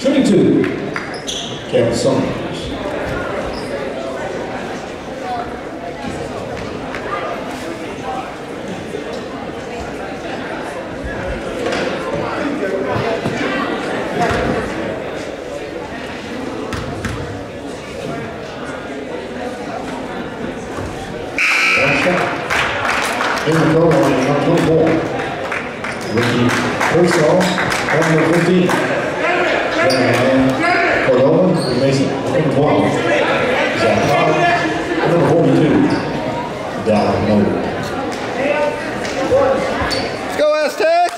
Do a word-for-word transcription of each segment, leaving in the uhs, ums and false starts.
Shooting two, Kevin Summers. In the goal line, number twenty-four. Ricky Purcell, number fifteen. Then Cordova and Mason, number twelve. Zach Cobb, number forty-two. Down Miller. Go Aztecs!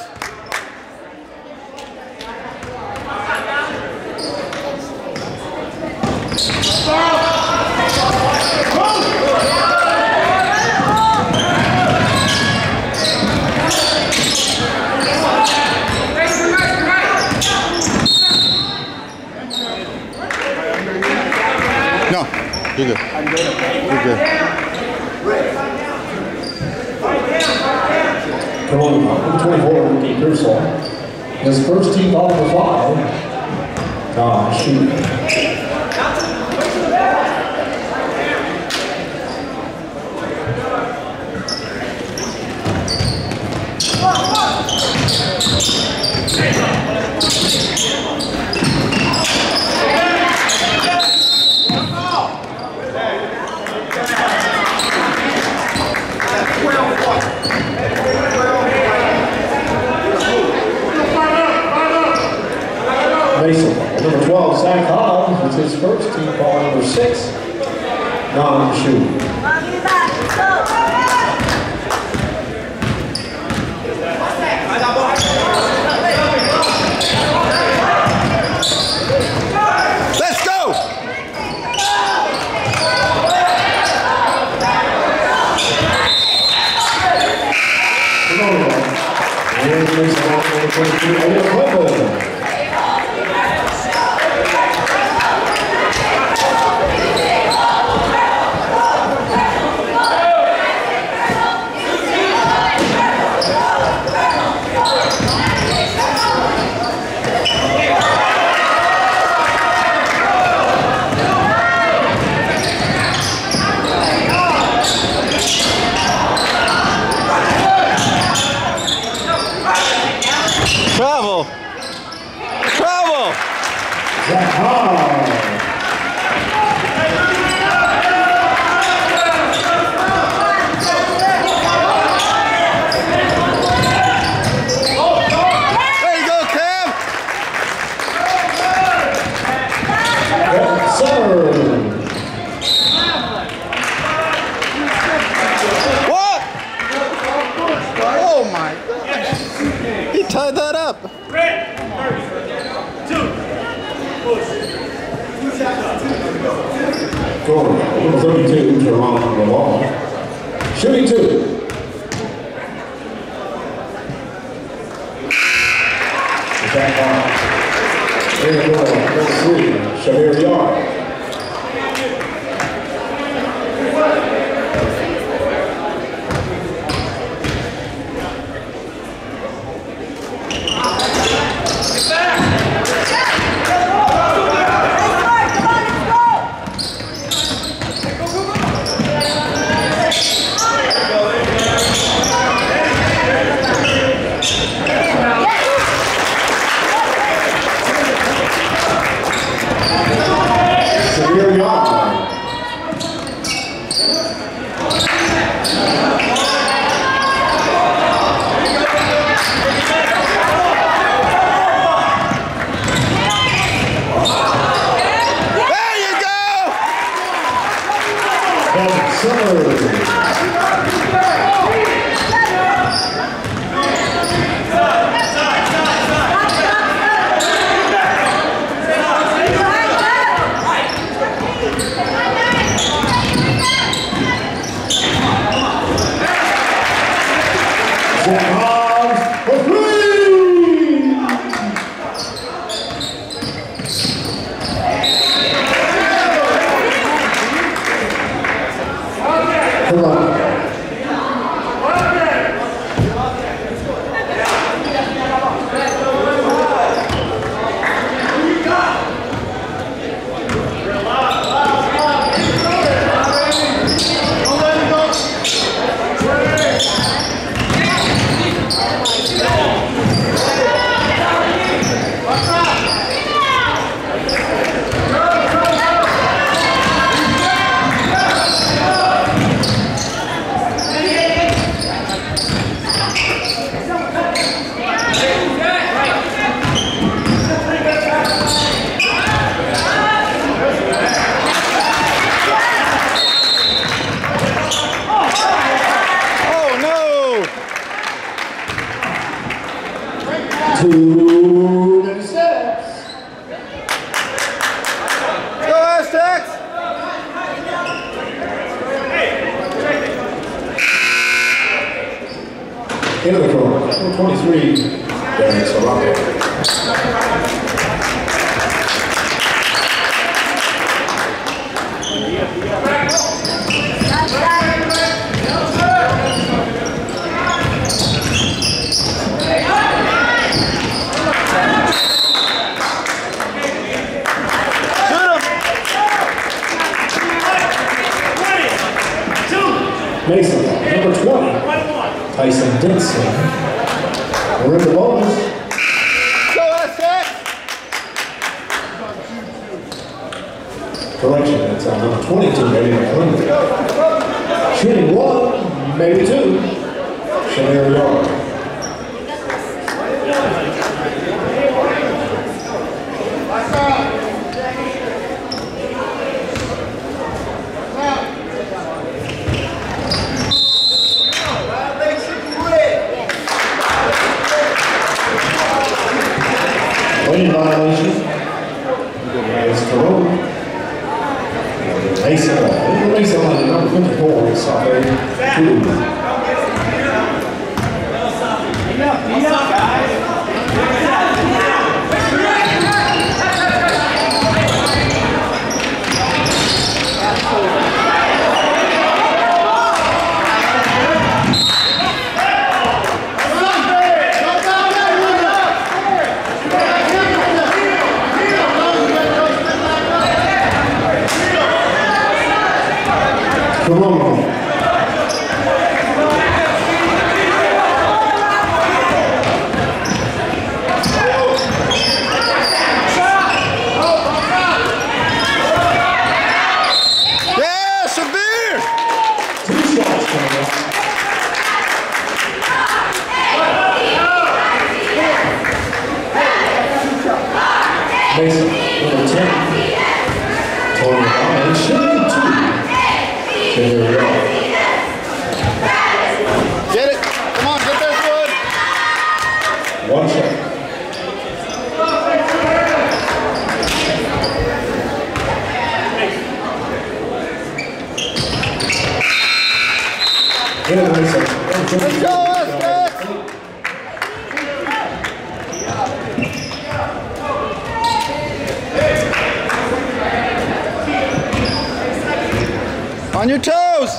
No, you're good. You're good. Come on, number twenty-four, Ricky Purcell. His first team ball for five. Tom Shoot. Mason, number twelve, Zach Cobb, with his first team ball, number six, non-shooting. Let's go! Travel! Travel! Zach Cobb. There you go, Cam! Summers. What? Oh my God! He tied that up. Gordon, number thirty-two, Jerome Lamar. Shooting two. Zach Cobb. In the goal, number three, Shabir Yard. Go Aztecs! Into the corner, number twenty-three, Darren Serrano. Mason, number twenty, Tyson Dixon. We're in the bonus. Go Aztecs! Correction, that's on number twenty-two, Eddie McClendon. Shooting one, maybe two, Shamir Yard. Lane violation. It's Carone. Mason, Mason on the number fifty-four, Sabe, two. Carone. Yeah, Shabir! Two shots coming up. Mason, number ten, Tony Ryan, shooting two. Shamir Yard. Get it! Come on, get this wood! One shot. Into the Mason. Let's go Aztecs! On your toes!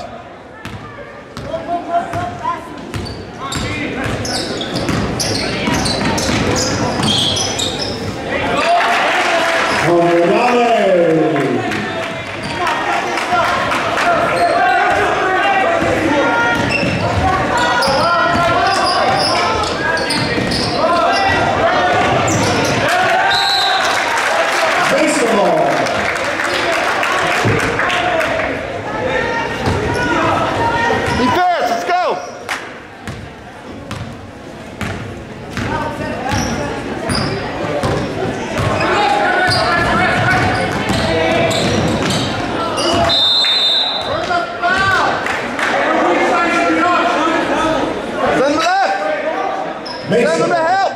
Defense, let's go! Send them left! Send them to help!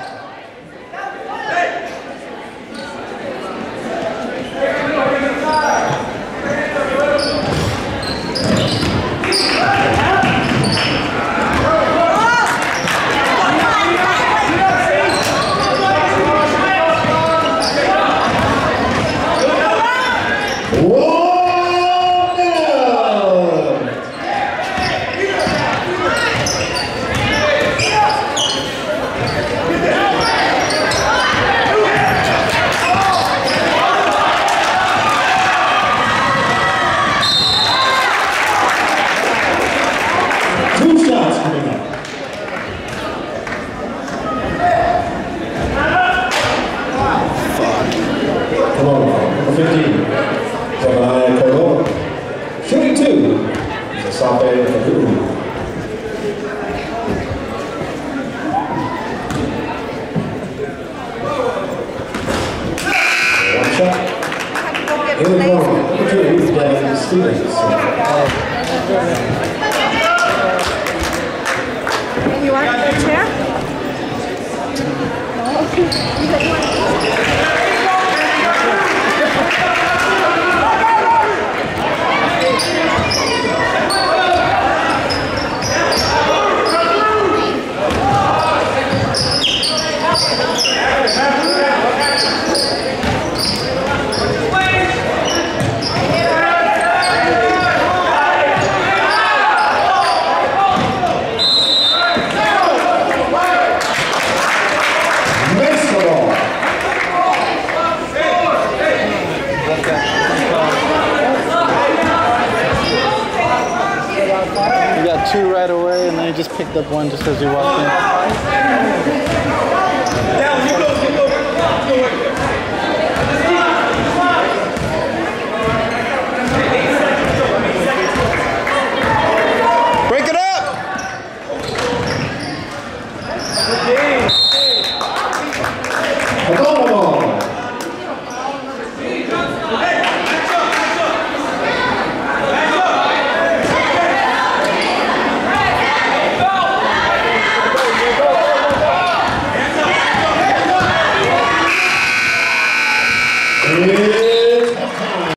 Two shots coming up. Come on, number fifteen, Zephaniah Cordova. Shooting two, Sabe Fagulu. One shot. In the corner, number two, Devin Stevens. You want the chair? picked up one just as we walked in.